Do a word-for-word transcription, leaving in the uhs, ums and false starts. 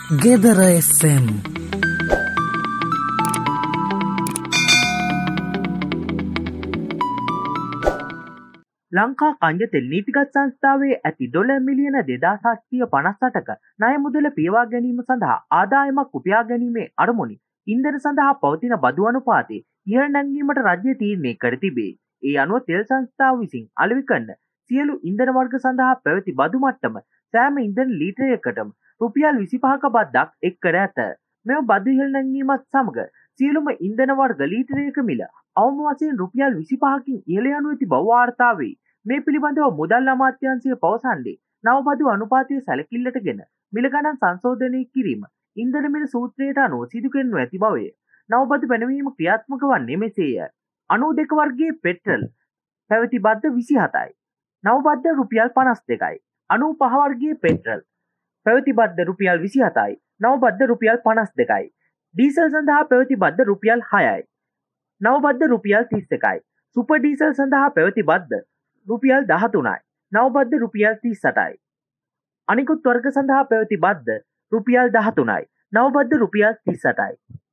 ගෙදර F M Lanka කංජ තෙල් නීතිගත සංස්ථාවේ ඇති ඩොලර් මිලියන දෙදාස් අටසිය පනස් අටක ණය මුදල පියවා ගැනීම සඳහා ආදායමක් උපයා ගැනීමේ අරමුණින් ඉන්ධන සඳහා පවතින බදු අනුපාතය ඉහළ නැංවීමට රජය තීරණය කර තිබේ. ඒ අනුව තෙල් සංස්ථාව විසින් අලෙවි කරන සියලු ඉන්ධන වර්ග සඳහා පැවති බදු මට්ටම සෑම ඉන්ධන ලීටරයකටම රුපියල් විසිපහක බද්දක් එක් කර ඇත. මෙම බදු ඉහළ නැංවීමත් සමග සියලුම ඉන්ධන වර්ග ලීටරයක මිල අවම වශයෙන් රුපියල් විසිපහකින් ඉහළ යනු ඇති බව වාර්තා වේ. මේ පිළිබඳව මුදල් අමාත්‍යාංශය පවසන්නේ නව බදු අනුපාතය සැලකිල්ලටගෙන මිල ගණන් සංශෝධනය කිරීම ඉන්ධන මිල සූත්‍රයට අනුව සිදු කරනු ඇති බවය. නව බදු පැනවීම ක්‍රියාත්මක වන්නේ මෙසේය. අනූ දෙක වර්ගයේ පෙට්‍රල් පැවති බද්ද විසිහතයි. නව බද්ද රුපියල් පනස් දෙකයි. අනූ පහ වර්ගයේ පෙට්‍රල් පැවති බද්ද රුපියල් විසිහතයි. නව බද්ද රුපියල් පනස් දෙකයි. ඩීසල් සඳහා පැවති බද්ද රුපියල් හයයි. නව බද්ද රුපියල් තිස් එකයි. සුපර් ඩීසල් සඳහා පැවති බද්ද රුපියල් දහතුනයි. නව බද්ද රුපියල් තිස් අටයි. අනිකුත් වර්ග සඳහා පැවති බද්ද රුපියල් දහතුනයි. නව බද්ද රුපියල් තිස් අටයි.